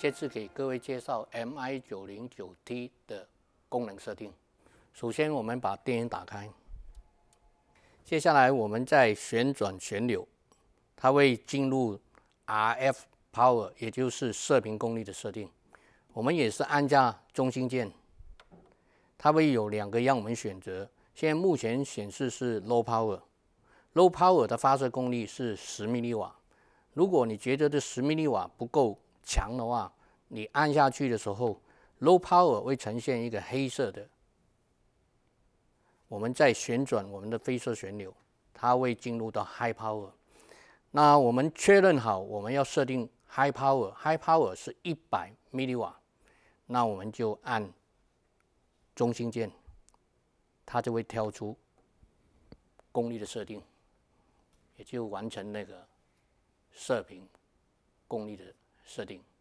这次给各位介绍 MI909T 的功能设定。首先，我们把电源打开。接下来，我们在旋转旋钮，它会进入 RF Power， 也就是射频功率的设定。我们也是按下中心键，它会有2个让我们选择。现在目前显示是 Low Power。Low Power 的发射功率是10 mW。如果你觉得这10 mW 不够强的话，你按下去的时候 ，Low Power 会呈现一个黑色的。我们再旋转我们的飞射旋钮，它会进入到 High Power。那我们确认好，我们要设定 High Power，High Power 是100 mW。那我们就按中心键，它就会跳出功率的设定，也就完成那个射频功率的设定。